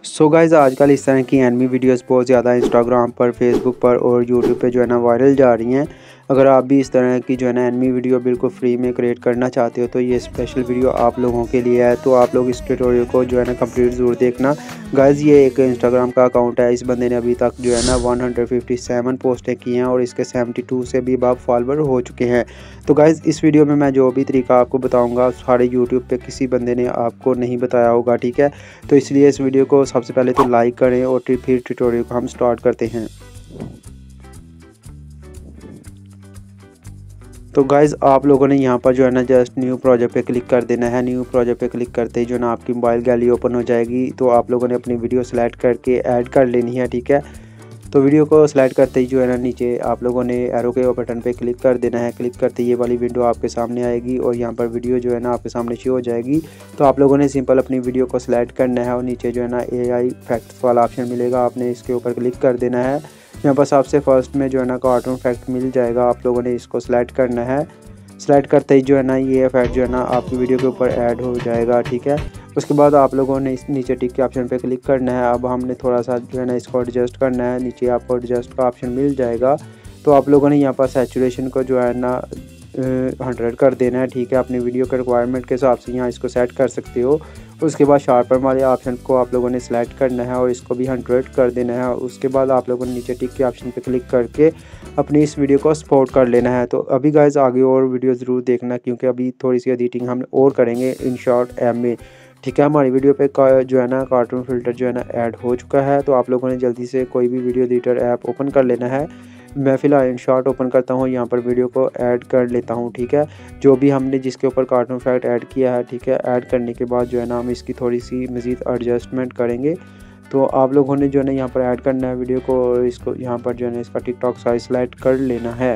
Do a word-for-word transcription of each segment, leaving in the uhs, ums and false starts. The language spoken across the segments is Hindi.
सो गाइज़ आजकल इस तरह की एनिमी वीडियोस बहुत ज़्यादा इंस्टाग्राम पर, फेसबुक पर और यूट्यूब पे जो है ना वायरल जा रही हैं। अगर आप भी इस तरह की जो है ना एनिमी वीडियो बिल्कुल फ्री में क्रिएट करना चाहते हो तो ये स्पेशल वीडियो आप लोगों के लिए है। तो आप लोग इस ट्यूटोरियल को जो है ना कंप्लीट ज़रूर देखना। गाइज़ ये एक इंस्टाग्राम का अकाउंट है। इस बंदे ने अभी तक जो है ना वन हंड्रेड फिफ्टी सेवन पोस्टें की हैं और इसके सेवेंटी टू से भी अब फॉलोवर हो चुके हैं। तो गाइज़ इस वीडियो में मैं जो भी तरीका आपको बताऊँगा सारे यूट्यूब पे किसी बंदे ने आपको नहीं बताया होगा, ठीक है। तो इसलिए इस वीडियो को सबसे पहले तो लाइक करें और फिर ट्यूटोरियल को हम स्टार्ट करते हैं। तो गाइज़ आप लोगों ने यहाँ पर जो है ना जस्ट न्यू प्रोजेक्ट पे क्लिक कर देना है। न्यू प्रोजेक्ट पे क्लिक करते ही जो है ना आपकी मोबाइल गैलरी ओपन हो जाएगी। तो आप लोगों ने अपनी वीडियो सेलेक्ट करके ऐड कर लेनी है, ठीक है। तो वीडियो को सेलेक्ट करते ही जो है ना नीचे आप लोगों ने एरो के बटन पे क्लिक कर देना है। क्लिक करते ही ये वाली विंडो आपके सामने आएगी और यहाँ पर वीडियो जो है ना आपके सामने शो हो जाएगी। तो आप लोगों ने सिंपल अपनी वीडियो को सिलेक्ट करना है और नीचे जो है ना ए आई इफेक्ट्स वाला ऑप्शन मिलेगा, आपने इसके ऊपर क्लिक कर देना है। यहाँ पर सबसे फर्स्ट में जो है ना कार्टून इफेक्ट मिल जाएगा, आप लोगों ने इसको सिलेक्ट करना है। सेलेक्ट करते ही जो है ना ये इफेक्ट जो है ना आपकी वीडियो के ऊपर ऐड हो जाएगा, ठीक है। उसके बाद आप लोगों ने इस नीचे टिक के ऑप्शन पे क्लिक करना है। अब हमने थोड़ा सा जो है ना इसको एडजस्ट करना है। नीचे आपको एडजस्ट का ऑप्शन मिल जाएगा। तो आप लोगों ने यहाँ पर सैचुरेशन को जो है ना हंड्रेड कर देना है, ठीक है। अपनी वीडियो के रिक्वायरमेंट के हिसाब से यहाँ इसको सेट कर सकते हो। उसके बाद शार्पर वाले ऑप्शन को आप लोगों ने सेलेक्ट करना है और इसको भी हंड्रेड कर देना है। उसके बाद आप लोगों ने नीचे टिक के ऑप्शन पे क्लिक करके अपनी इस वीडियो को एक्सपोर्ट कर लेना है। तो अभी गाइस आगे और वीडियो ज़रूर देखना क्योंकि अभी थोड़ी सी एडिटिंग हम और करेंगे इन शॉर्ट ऐप में, ठीक है। हमारी वीडियो पे जो है ना कार्टून फिल्टर जो है ना ऐड हो चुका है। तो आप लोगों ने जल्दी से कोई भी वीडियो एडिटर ऐप ओपन कर लेना है। मैं फ़िलहाल इन शॉर्ट ओपन करता हूँ, यहाँ पर वीडियो को ऐड कर लेता हूँ, ठीक है। जो भी हमने जिसके ऊपर कार्टून इफेक्ट ऐड किया है, ठीक है। ऐड करने के बाद जो है ना हम इसकी थोड़ी सी मज़ीद एडजस्टमेंट करेंगे। तो आप लोगों ने जो है ना यहाँ पर ऐड करना है वीडियो को और इसको यहाँ पर जो है ना इसका टिकटॉक साइज सेलेक्ट कर लेना है,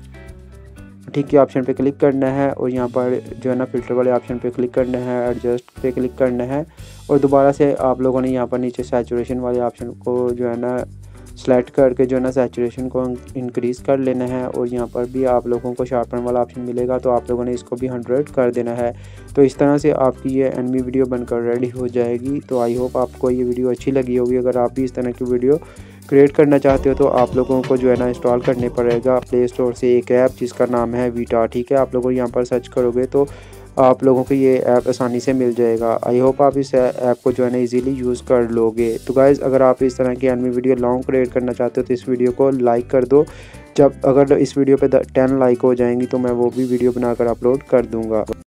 ठीक है। ऑप्शन पे क्लिक करना है और यहाँ पर जो है ना फ़िल्टर वाले ऑप्शन पे क्लिक करना है, एडजस्ट पे क्लिक करना है और दोबारा से आप लोगों ने यहाँ पर नीचे सैचुरेशन वाले ऑप्शन को जो है ना सेलेक्ट करके जो है ना सैचुरेशन को इंक्रीज़ कर लेना है और यहाँ पर भी आप लोगों को शार्पन वाला ऑप्शन मिलेगा। तो आप लोगों ने इसको भी हंड्रेड कर देना है। तो इस तरह से आपकी ये एनिमी वीडियो बनकर रेडी हो जाएगी। तो आई होप आपको ये वीडियो अच्छी लगी होगी। अगर आप भी इस तरह की वीडियो क्रिएट करना चाहते हो तो आप लोगों को जो है ना इंस्टॉल करने पड़ेगा प्ले स्टोर से एक ऐप जिसका नाम है वीटा, ठीक है। आप लोगों यहाँ पर सर्च करोगे तो आप लोगों को ये ऐप आसानी से मिल जाएगा। आई होप आप इस ऐप को जो है ना इजीली यूज़ कर लोगे। तो गाइज़ अगर आप इस तरह की एनिमी वीडियो लॉन्ग क्रिएट करना चाहते हो तो इस वीडियो को लाइक कर दो। जब अगर इस वीडियो पे टेन लाइक हो जाएंगी तो मैं वो भी वीडियो बनाकर अपलोड कर दूँगा।